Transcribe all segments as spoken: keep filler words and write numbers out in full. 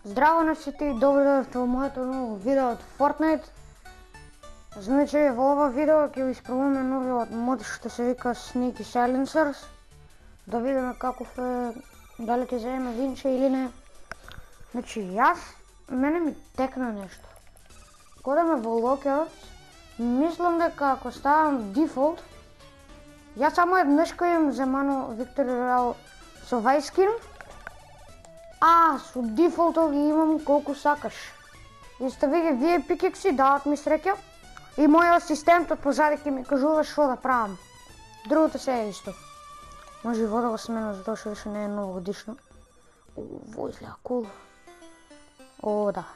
Здраво на сите и добро дојдовте во моето ново видео од Fortnite. Значи во ова видео ќе ви испробуваме новиот мод што се вика Sneaky Silencers. Да видиме каков е, дали ќе земеме винче или не. Значи јас, мене ми текна нешто. Кодаме во локерот, мислам дека ако ставам дефолт, јас само еднашко имам земано Victory Royale со Vice Skin. А, со дефолтот ги имам колку сакаш. И сте веќе вие пикекси дават ми среќа. И мојот асистент од позади ќе ми кажува што да правам. Другото се е исто. Може и вода го смена затоа што више не е новогодишно. Ово изгледа кул. О, да.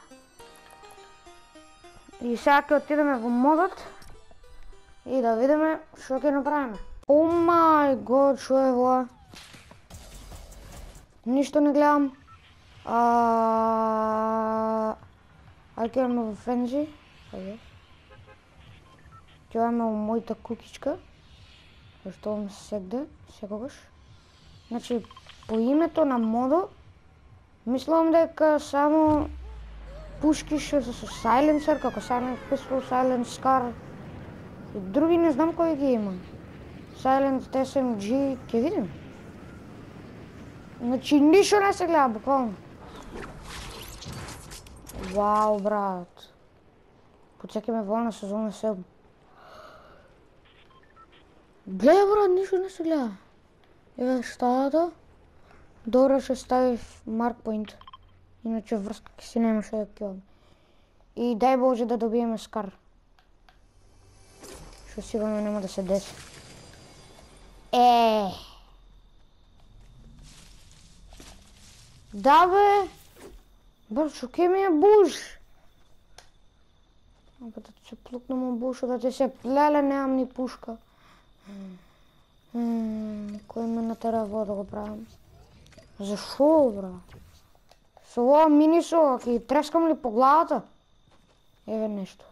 И сега ќе отидеме во модот и да видиме што ќе направиме. О мај год, што е ова? Ништо не гледам. А... Ајде ќе имаме во Frenzy. Ајде. Ќе имаме во мојата кукичка. Што ми се сегде, секогаш. Значи, по името на модо, мислам дека само пушки што се со Silencer, како Silent Pistol, Silent Scar и други не знам кои ги има. Silent Ес Ем Джи, ќе видим. Значи, ништо не се гледа, буквално. Вау, брат. Почекаме волна сезона седум. Гледа, брат, ништо не се гледа. Еве стадата. Добро ще ставив Mark Point. Иначе врска ќе си нема што да килам. И дај Боже да добиеме Скар. Што сигурно нема да се деси. Е. Да бе. Брат, шо ке ми е буш? Опа да се плукнам у буша, да ти се плеле, немам ни пушка. Кој ме натера во да го правам? Зашо, брат? Со ова минисо, ќе ги трескам ли по главата? Еве нешто.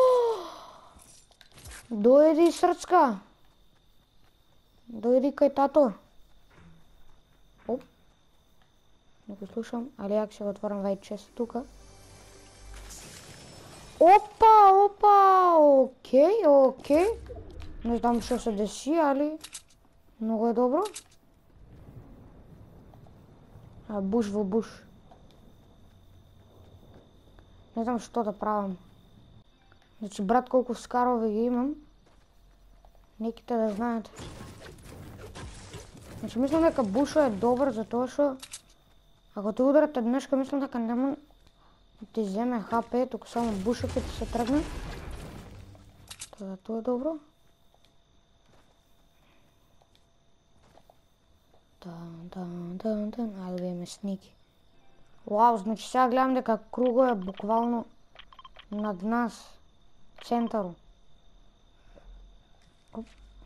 Дојди, срцка. Дојди кај тато. Оп. Не го слушам, али ја ќе го отворам вај чест тука. Опа, опа, окей, окей. Не знам што се деси, али многу е добро. А, буш во буш. Не знам што да правам. Значи, брат, колку скарови ги имам. Неките да знаат. Значи, мислам дека бушо е добар затоа што ако те ударат еднашка, мислам дека нема да ти земе ха пе, туку само бушо ќе ти се тргне. Тоа тоа е добро. Дан, дан, дан, дан. Ајде да имаме сники. Вау, значи сега гледам дека круго е буквално над нас. Центару. Оп.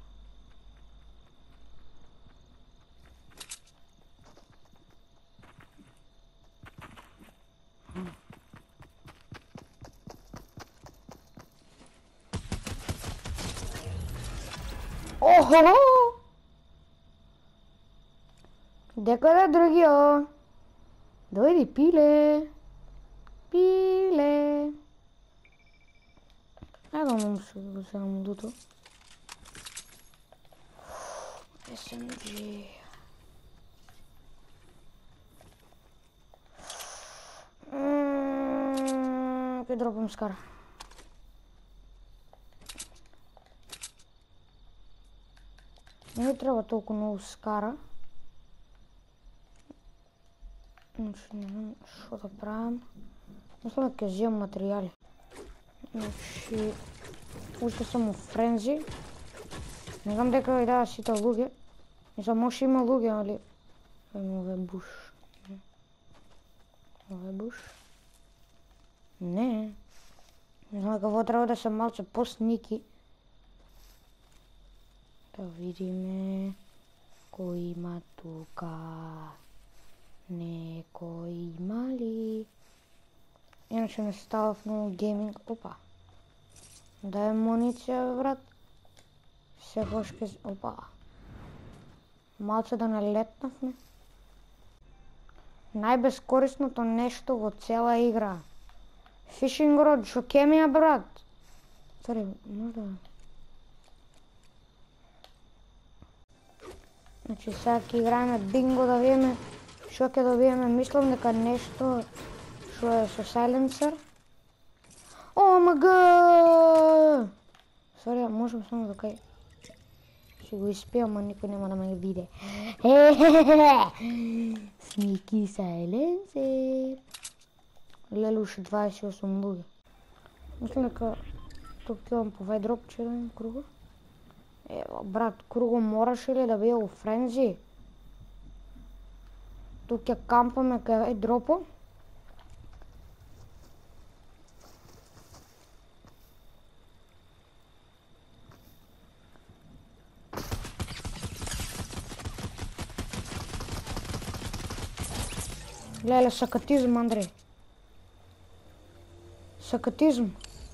Охо! Дека да другио? Дојди, пиле. Пиле. Ево му се го земам дуто. Ес Ем Джи. Ке дропам Скар. Не ми треба толку многу Скара. Значи, не знам што да правам. Мислам дека ќе вземам материјали. Значи, уште сум у Frenzy. Не знам дека ја дава сите луѓе. Мислам, може има луѓе, али... Ове буш. Ове буш. Не. Не знам дека во треба да се малце по-сники. Да видиме кој има тука. Некој има ли? Иначе не ставав многу гейминг. Опа. Дај муниција, брат. Секогаш ке... Опа. Малце да не летнавме. Најбескорисното нешто во цела игра. Fishing rod, шо ке ми ја, брат? Цари, можда... Значи, сега ќе играеме бинго да видиме шо ќе добиеме. Мислам дека нешто шо е со silencer. О, мага! Сори, можам само да кај... Ќе го испијам, а никој нема да ме виде. Sneaky silencer. Леле, уште дваесет и осум луѓе. Мислам дека тук ќе имам по вај дроп, че да имам круго. Ева, брат, круго мораше ли да биде у френзи? Тук ќе кампаме кај вај дропо. Леле, сакатизм, Андреј. Сакатизм.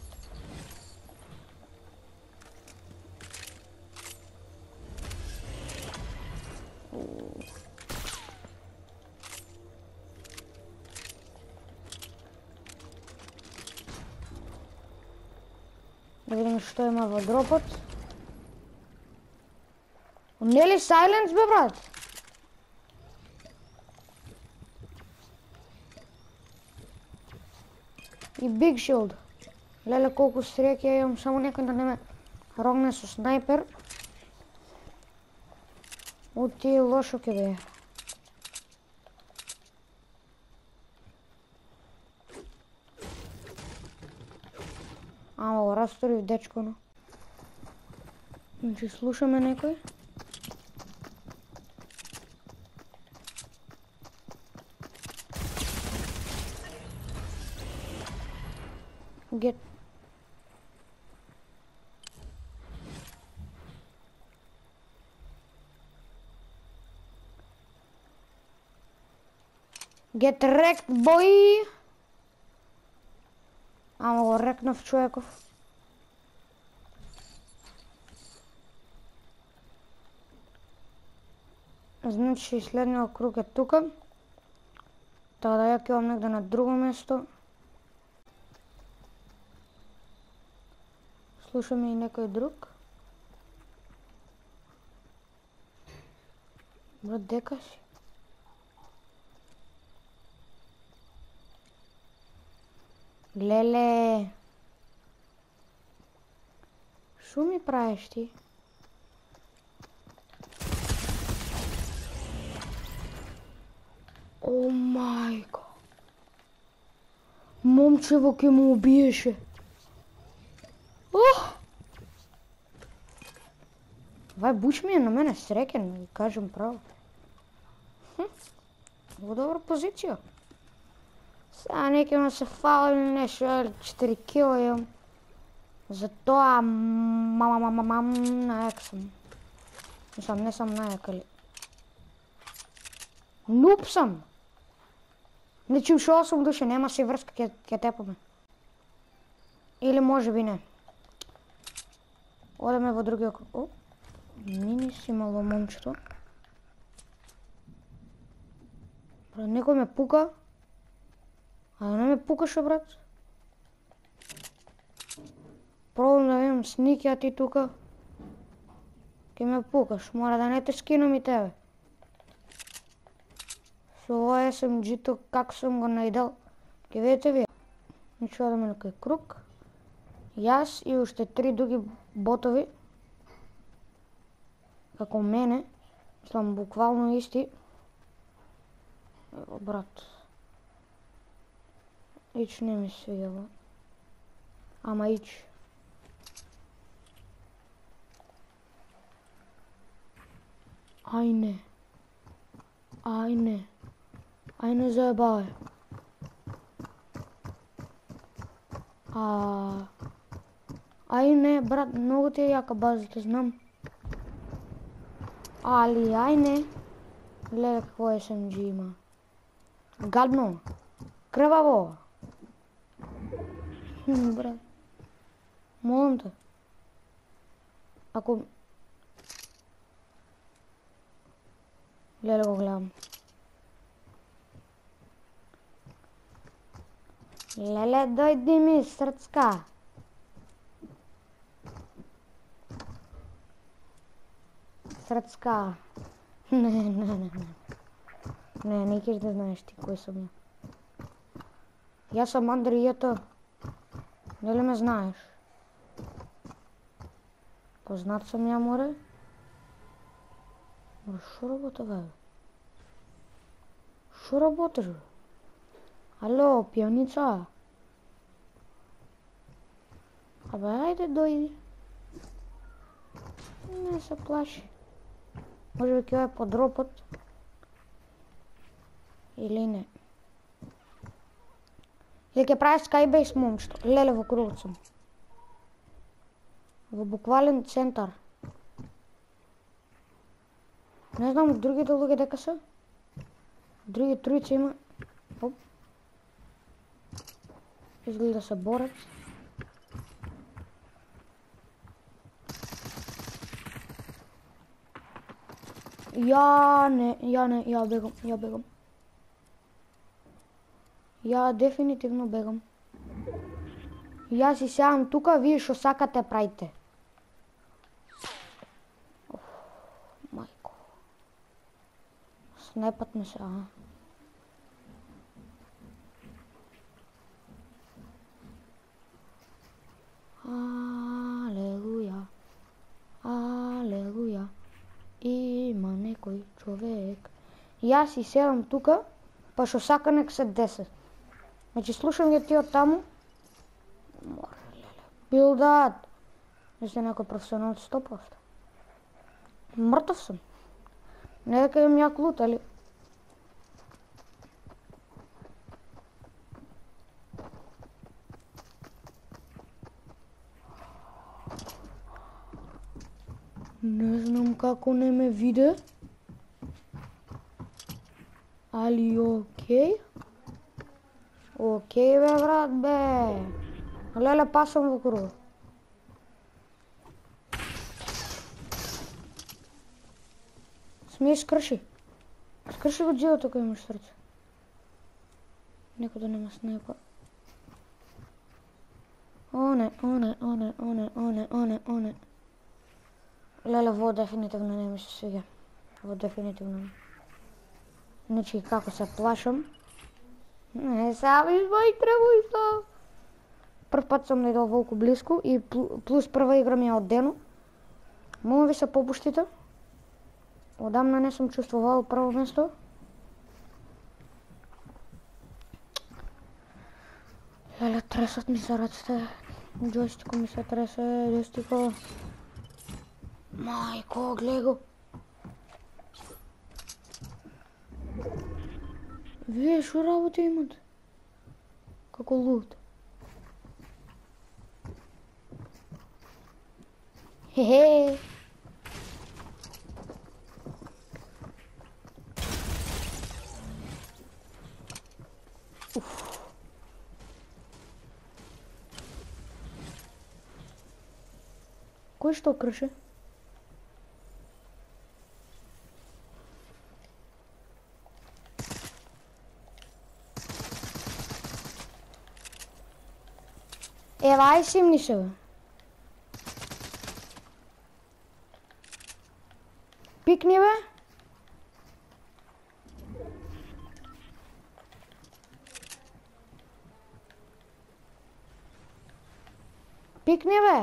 Да видим што има во дропот. Нели сайленс, бе, брат? И Big Shield. Леле, колку среќа имам, само некој да не ме рогне со снайпер. Оти лошо ќе бе. Ама го расторив дечконо. Значи слушаме некој. Get. Get wrecked, boy! Ама го рекнав човеков. Значи следниот круг е тука. Така да ја ќе имам негде на друго место. Слушаме и некој друг. Брат, дека си? Леле! Шо ми правиш ти? О, мајко! Момчево ке му убиеше. Ох! Вај буч ми е на мене среќен, да ви кажем право. Хм, во добра позиција. Сега некој се фали нешто, четири кила имам. Затоа мама мама мам најак сум. Мислам, не сум најак, али... Нуп сам! Значи уште осум души, нема си врска, ќе ќе тепаме. Или може би не. Одеме во другиот круг. О, мини си мало момчето. Брат, некој ме пука. А не ме пукаше, брат. Пробам да видам сники, а ти тука ке ме пукаш. Мора да не те скинам и тебе. Со ова ес ем джи-то како сум го најдал, ке видите ви. Значи одеме на кај круг. Јас и уште три други ботови. Како мене. Мислам, буквално исти. Ево, брат. Ич не ми свијава. Ама ич. Ај не. Ај не. Ај не заебавај. А... Ај не, брат, многу ти е јака базата, знам. Али, ај не. Гледа какво ес ем джи има. Гадно. Крваво. Хм, брат. Молам те. Ако... Леле го гледам. Леле, дойди ми, срцка. Срцка. Не, не, не, не. Не, не кеш да знаеш ти кој сум ја. Јас сум Андријето. Дали ме знаеш? Познат сум ја, море? Море, шо работа, бе? Шо работаш, бе? Ало, пијаница? Абе, ајде, дојди. Не се плаши. Може би ќе е подропот. Или не. Или ќе прави скайбейс, момчето. Леле, во крувот сум. Во буквален центар. Не знам другите луѓе дека се. Други тројца има. Оп. Изгледа се борец. Ја не, ја не, ја бегам, ја бегам. Ја дефинитивно бегам. Ја си сеам тука, вие шо сакате прајте. Мајко. Снайпат ме се, а? Алелуја. Алелуја. Има некој човек. Јас си седам тука, па шо сака нек се деси. Значи слушам ја ти од таму. Море, леле. Билдат. Не сте некој професионалец сто проценти. Мртов сум. Не дека имам јак лут, али... Не знам како не ме виде. Али окей. Окей, бе, брат, бе. Леле, пасам во круг. Смеј скрши. Скрши го джиото кој имаш срце. Некој да нема снайпа. Оне, оне, оне, оне, оне, оне, оне. Леле, во дефинитивно не ми се свиѓа. Во дефинитивно не. Значи, како се плашам. Не, сам избај требуј сам. Прв пат сум најдол волку близко и плюс прва игра ми е од дено. Моля ви се попуштите. Одамна не сум чувствувал прво место. Леле, тресат ми се раците. Джойстико ми се тресе, джойстико. Мајко, гледай го. Вие шо работа имат? Како лут. Хе-хе. Уф. Кој што крше? Ева, ај си ми се, бе. Пикни, бе. Пикни, бе.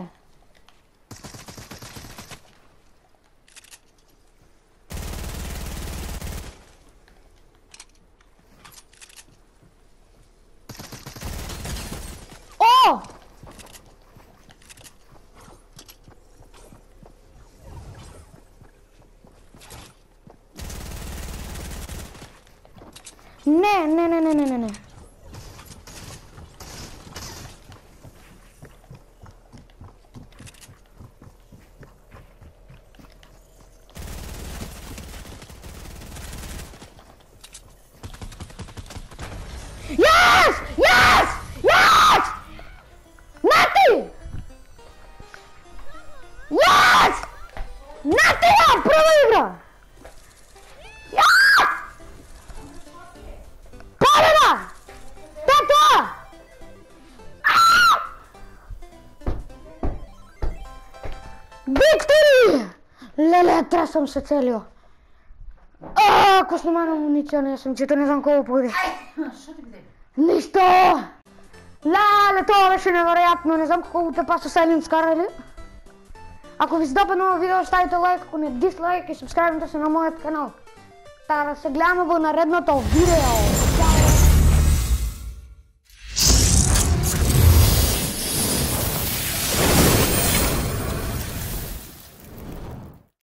О! Не, не, не, не, не, не, не. Yes! Yes! Yes! Нати! Yes! Нати, ја, прва игра! Yes! Победа! тресам се целио. А, ако снимам амуниция, не съм чето, не знам колко пъти. Що ти гледа? Нищо! Лале, това беше невероятно, не знам колко те паса Silent скарали. Ако ви се допадна ново видео, оставите лайк, ако не дислайк и сабскрайбнете се на моят канал. Та да се гледаме в наредното видео.